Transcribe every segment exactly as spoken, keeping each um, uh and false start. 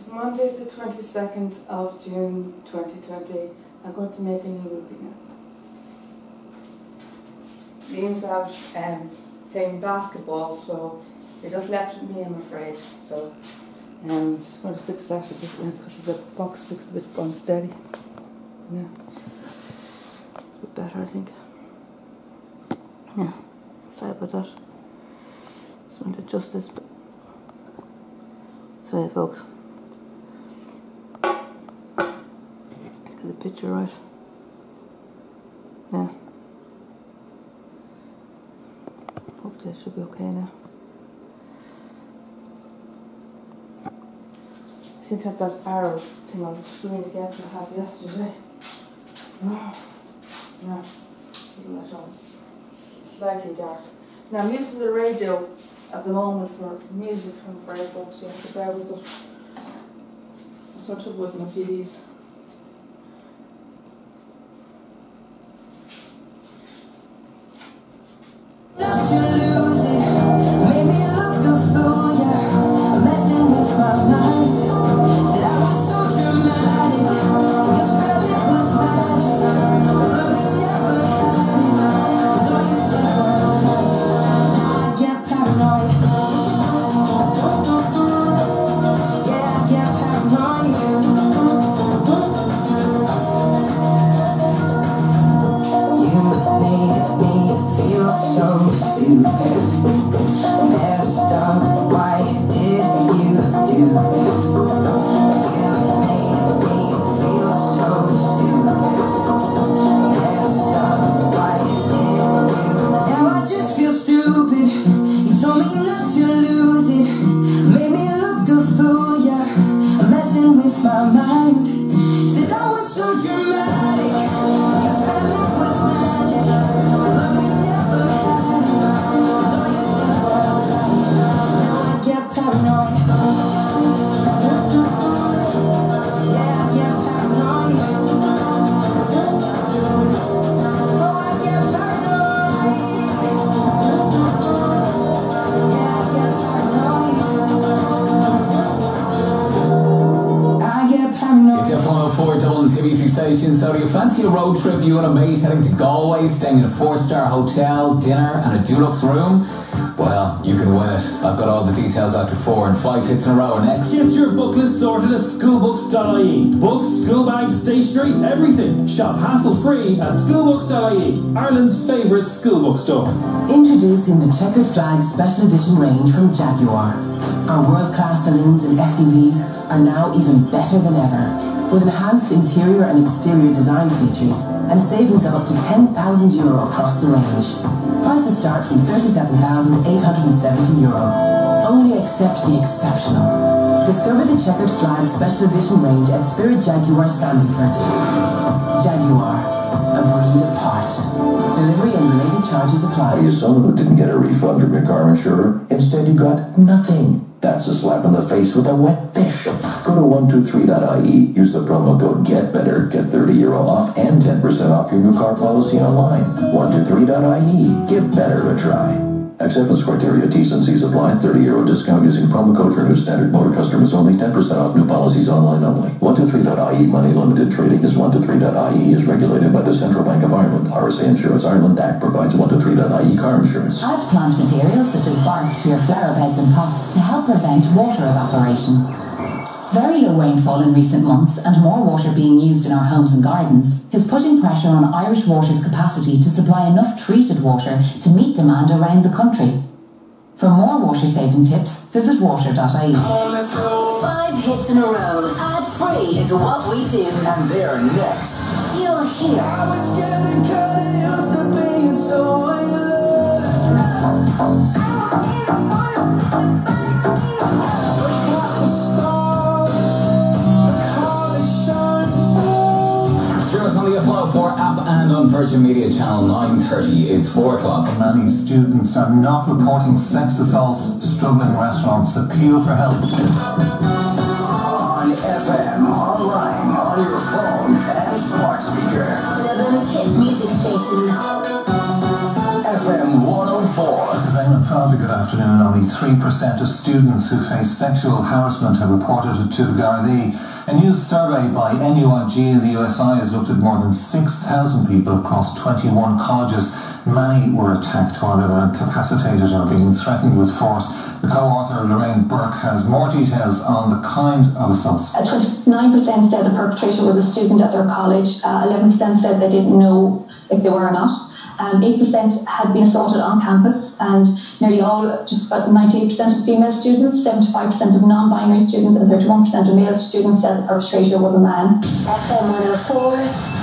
Monday the twenty-second of June twenty twenty. I'm going to make a new movie now. Liam's out um, playing basketball, so you're just left with me, I'm afraid. So um, I'm just going to fix that a bit because the box looks a bit unsteady. Yeah, a bit better, I think. Yeah, sorry about that. Just want to adjust this. But sorry, folks. Get the picture right. Yeah. Hopefully it should be okay now. I seem to have that arrow thing on the screen again that I had yesterday. Oh. Yeah. Isn't that all? Slightly dark. Now I'm using the radio at the moment for music, I'm afraid, folks, so you have to bear with it. I'm so trouble with my C Ds. So do you fancy a road trip, you and a mate heading to Galway, staying in a four-star hotel, dinner and a Dulux room? Well, you can win it. I've got all the details after four and five hits in a row are next. Get your book list sorted at schoolbooks dot I E. Books, school bags, stationery, everything. Shop hassle-free at schoolbooks dot I E, Ireland's favourite schoolbook store. Introducing the Checkered Flag Special Edition range from Jaguar. Our world-class saloons and S U Vs are now even better than ever, with enhanced interior and exterior design features and savings of up to ten thousand euro across the range. Prices start from thirty-seven thousand eight hundred seventy euro. Only accept the exceptional. Discover the Checkered Flag Special Edition range at Spirit Jaguar Sandyford. Jaguar, a breed apart. Delivery and related charges apply. Are you someone who didn't get a refund from your car insurer? Instead you got nothing. That's a slap in the face with a wet fish. Go to one two three dot I E, use the promo code GETBETTER, get thirty euro off and ten percent off your new car policy online. one two three dot I E, give better a try. Acceptance criteria, T's and C's apply. thirty euro discount using promo code for new standard motor customers only. ten percent off new policies online only. one two three dot I E money limited trading is one two three dot I E is regulated by the Central Bank of Ireland. R S A Insurance Ireland Act provides one two three dot I E car insurance. Add plant materials such as bark to your flower beds and pots to help prevent water evaporation. Very low rainfall in recent months and more water being used in our homes and gardens is putting pressure on Irish Water's capacity to supply enough treated water to meet demand around the country. For more water-saving tips, visit water dot I E. Five hits in a row, ad-free is what we do. And they're next. You'll hear. I was getting kinda used to being so in On the F one oh four app and on Virgin Media Channel nine thirty, it's four o'clock. Many students are not reporting sex assaults. Struggling restaurants appeal for help. on F M, online, on your phone, and smart speaker. Dublin's hit music station. F M one oh four. This is Eamon Falvey, good afternoon. afternoon, only three percent of students who face sexual harassment have reported it to the Gardaí. A new survey by N U I G in the U S I has looked at more than six thousand people across twenty-one colleges. Many were attacked while they were incapacitated or being threatened with force. The co-author, Lorraine Burke, has more details on the kind of assaults. twenty-nine percent said the perpetrator was a student at their college. Uh, eleven percent said they didn't know if they were or not. Um, eight percent had been assaulted on campus, and nearly all, just about ninety-eight percent of female students, seventy-five percent of non-binary students, and thirty-one percent of male students said the perpetrator was a man. F M one oh four,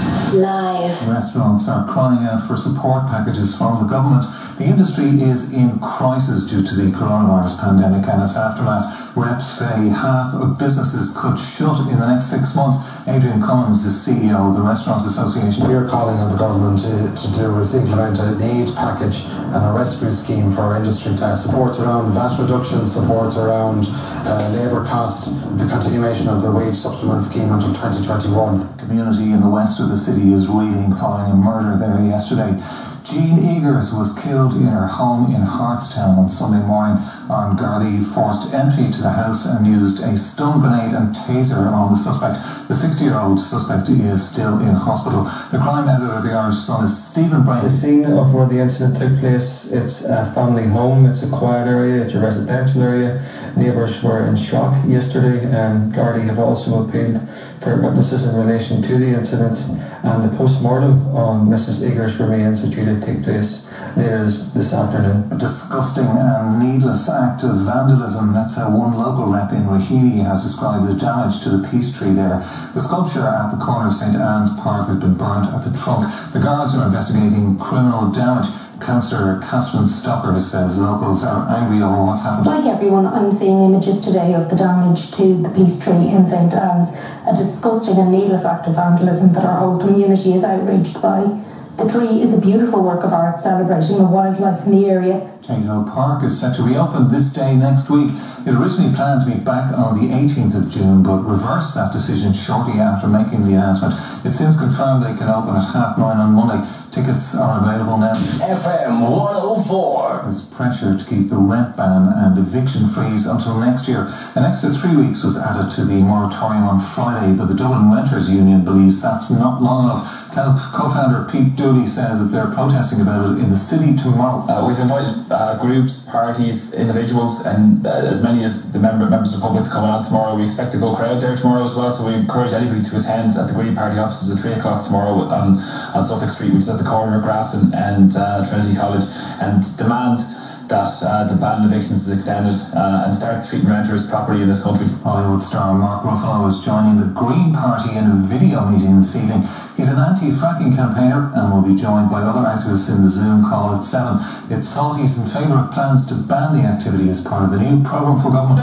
live. Restaurants are crying out for support packages from the government. The industry is in crisis due to the coronavirus pandemic and its aftermath. Reps say half of businesses could shut in the next six months. Adrian Cummins is C E O of the Restaurants Association. What we're calling on the government to, to do is implement an aid package and a rescue scheme for our industry to support around V A T reduction, supports around uh, labour cost, the continuation of the wage supplement scheme until twenty twenty-one. Community in the west of the city is reeling following a murder there yesterday. Jean Eagers was killed in her home in Hartstown on Sunday morning. Armed Gardaí forced entry to the house and used a stun grenade and taser on the suspect. The sixty-year-old suspect is still in hospital. The crime editor of the Irish Sun is Stephen Bryan. The scene of where the incident took place, it's a family home, it's a quiet area, it's a residential area. Neighbours were in shock yesterday. Um, Gardaí have also appealed for witnesses in relation to the incident, and the post-mortem on Missus Eagers' remains is due to take place later this, this afternoon. A disgusting and needless act of vandalism. That's how one local rep in Raheny has described the damage to the peace tree there. The sculpture at the corner of St Anne's Park has been burnt at the trunk. The guards are investigating criminal damage. Councillor Catherine Stocker says locals are angry over what's happened. Like everyone, I'm seeing images today of the damage to the peace tree in St Anne's. A disgusting and needless act of vandalism that our whole community is outraged by. The tree is a beautiful work of art celebrating the wildlife in the area. Tato Park is set to reopen this day next week. It originally planned to be back on the eighteenth of June, but reversed that decision shortly after making the announcement. It's since confirmed they can open at half nine on Monday. Tickets are available now. F M one oh four. There's pressure to keep the rent ban and eviction freeze until next year. An extra three weeks was added to the moratorium on Friday, but the Dublin Renters Union believes that's not long enough. Co-founder Pete Dooley says that they're protesting about it in the city tomorrow. Uh, we've invited uh, groups, parties, individuals, and uh, as many as the member, members of the public to come on tomorrow. We expect a good crowd there tomorrow as well, so we encourage anybody to attend at the Green Party offices at three o'clock tomorrow on, on Suffolk Street, which is at the corner of Grafton and uh, Trinity College, and demand that uh, the ban on evictions is extended uh, and start treating renters properly in this country. Hollywood star Mark Ruffalo is joining the Green Party in a video meeting this evening. He's an anti-fracking campaigner and will be joined by other activists in the Zoom call at seven. It's thought he's in favour of plans to ban the activity as part of the new programme for government.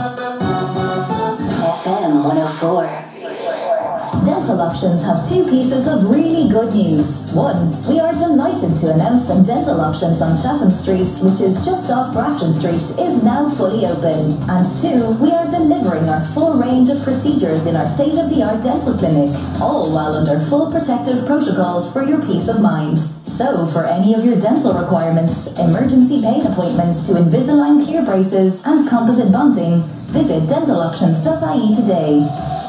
F M one oh four. Dental Options have two pieces of really good news. One, we are delighted to announce that Dental Options on Chatham Street, which is just off Grafton Street, is now fully open. And two, we are delivering our full range of procedures in our state-of-the-art dental clinic, all while under full protective protocols for your peace of mind. So, for any of your dental requirements, emergency pain appointments to Invisalign clear braces and composite bonding, visit dental options dot I E today.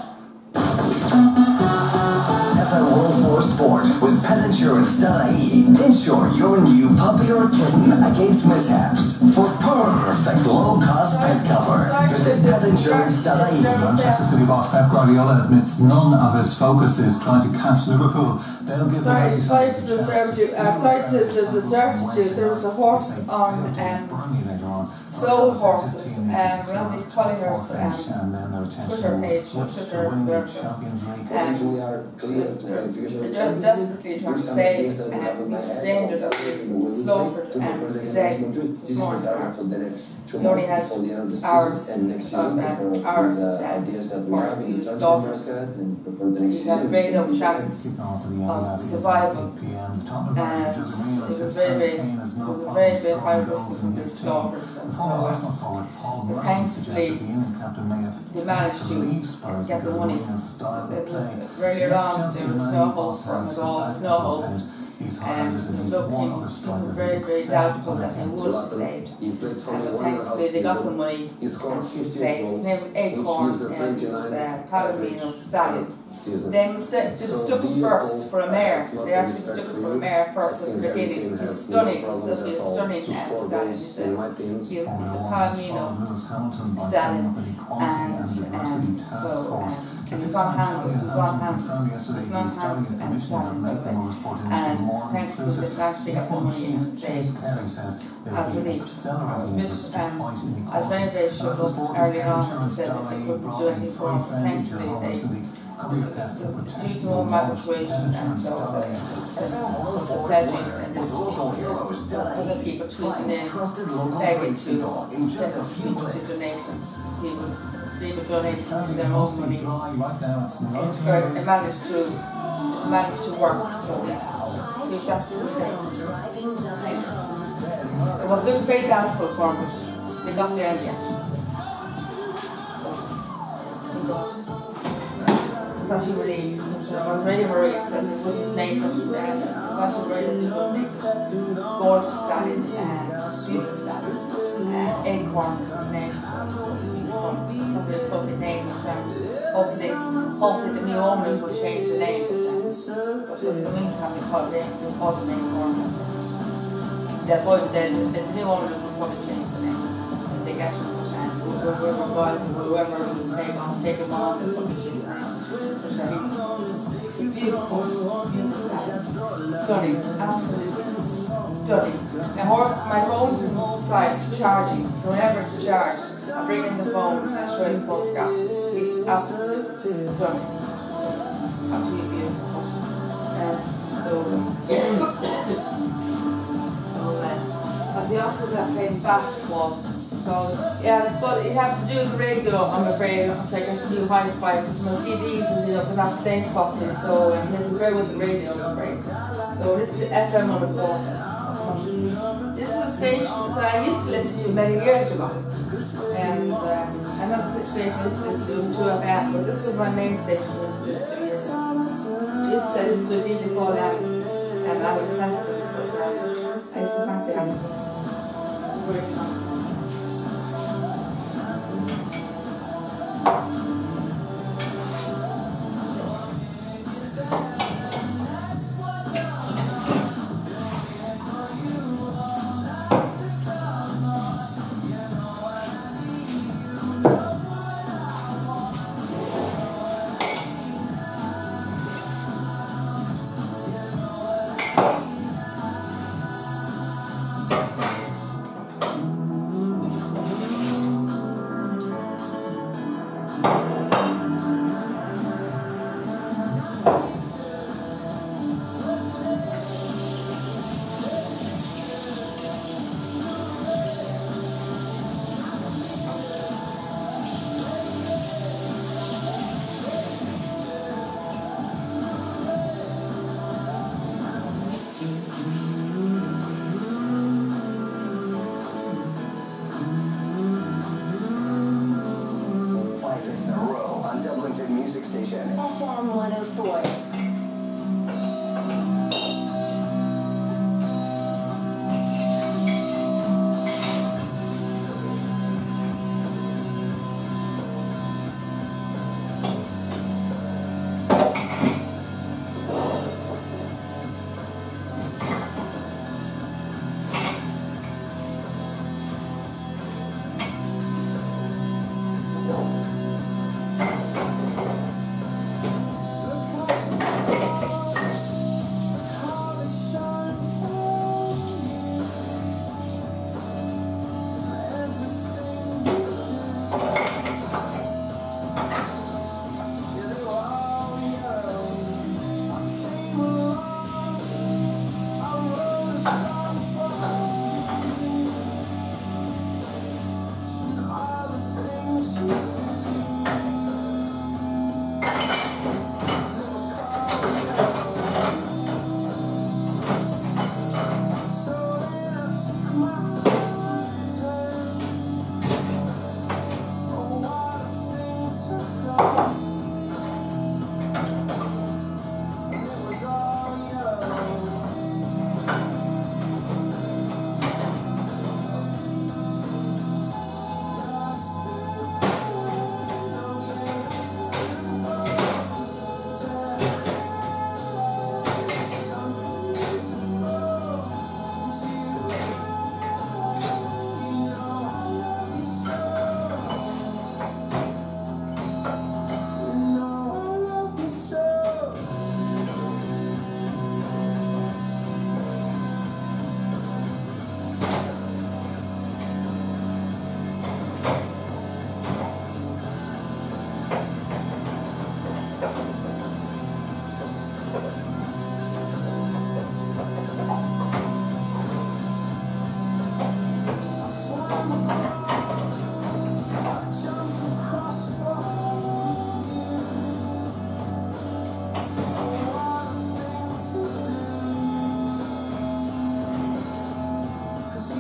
Sport with pet insurance dot I E. Insure your new puppy or kitten against mishaps for perfect low-cost pet cover. Visit pet insurance dot I E. Manchester City boss Pep Guardiola admits none of his focus is trying to catch Liverpool. They'll give sorry, the sorry to disturb you. Uh, sorry to disturb you. There was a horse on um, Slow Horses, um, Randy Collier's um, Twitter page, Twitter, wherever. Um, they're desperately trying to save um, he's endangered of being slaughtered um, today, this morning. He only has hours of um, hours um, before he was slaughtered. He had radio chats of survival, and it was very, very, it was a very, very high risk of being slaughtered. So, thankfully, they managed to get the money. Earlier on, there was no hope for him at all. There was no hope. Um, looking very, very doubtful that they would be saved. And thankfully they got the money and she was saved. His name was Acorn and he was uh, Palomino Stallion. They mistook, they mistook him first for a mare. They actually mistook him for a mare first at the beginning. He's stunning. He's literally a stunning uh, stallion. He's a, he's, he's a Palomino Stallion. And um, so, um, and he's on hand, he's on hand, he's on hand and stallion, by the way. And thankfully they actually got the money and saved as relief. I was mis- um, I was very, very shook up early on and said that they couldn't do anything for him. Thankfully they, due to all my persuasion and so the pledging and this other people tweeting in, begging to get us to donation. People People donated their own money. It, it managed to it managed to work. So it's exactly the same. It was looking very doubtful for them, but they got there in the end. I was actually relieved because I was really worried that they wouldn't make it. I was actually worried that they wouldn't make it. Gorgeous stallion and beautiful stallion. Uh, Acorn was his name. Probably a public name. Hopefully, hopefully the new owners will change the name. But in the meantime, we call it we call the name Acorn. The, the, the new owners will probably change the name. If they get it, and whoever buys it, whoever will take on, take them on, they'll probably change the name. Beautiful, beautiful, stunning, absolutely stunning. Now, horse, my phone's inside, it's charging. So whenever it's charged, I bring in the phone and show you the photograph. It's absolutely stunning. Absolutely beautiful. Uh, so, so uh, at the office I played basketball. So yeah, but it has to do with the radio, I'm afraid. I'm like I should do high five because my C Ds is, you know, they're not playing properly, so um, it has to bear with the radio, I'm afraid. So this is F M number four. This is a station that I used to listen to many years ago. And uh, another station I used to listen to was two F M, but this was my main station I used to listen to years ago. I used to listen to D J Paul Allen and Alan Preston, but um, I used to fancy Alan Preston. Very fun.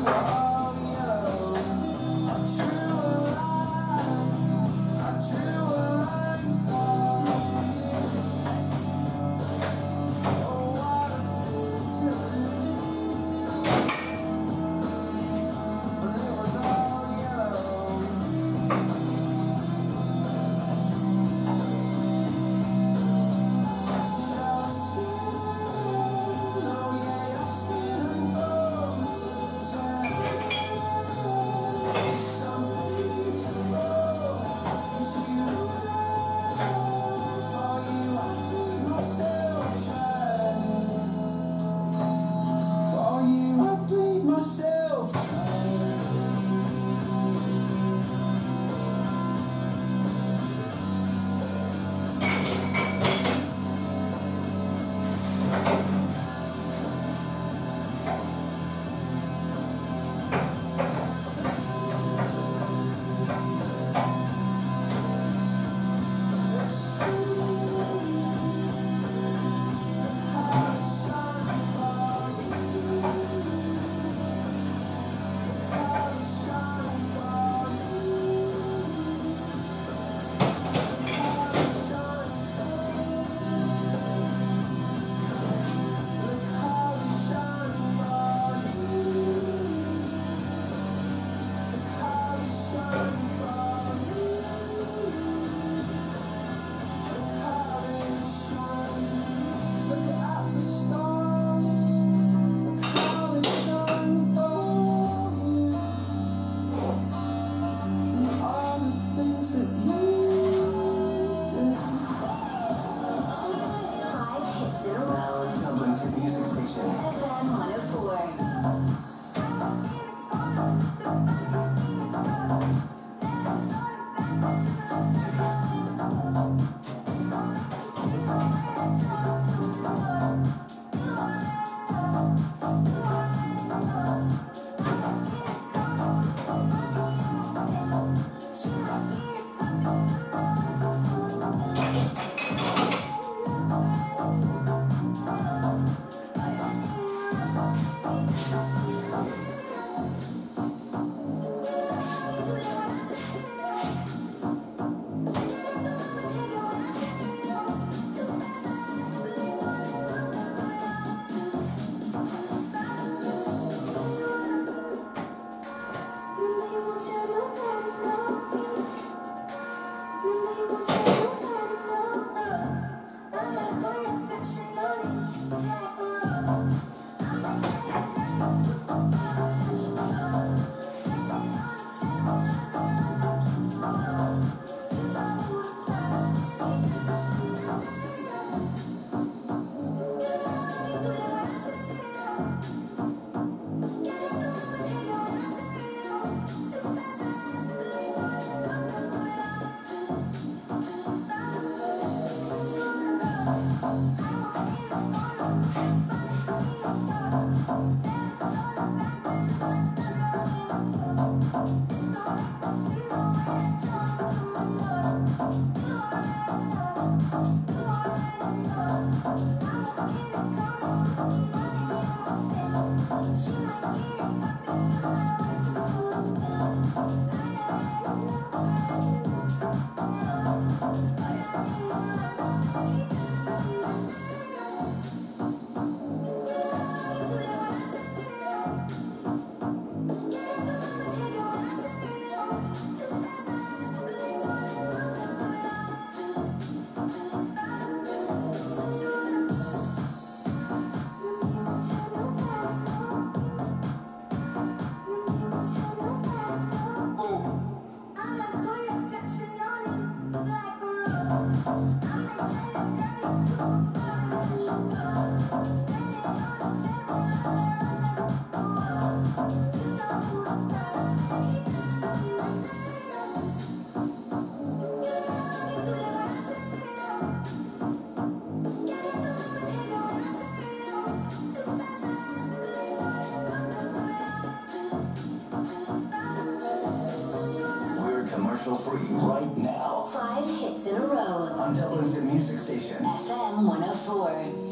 Free right now. Five hits in a row. On Dublin's music station. F M one oh four.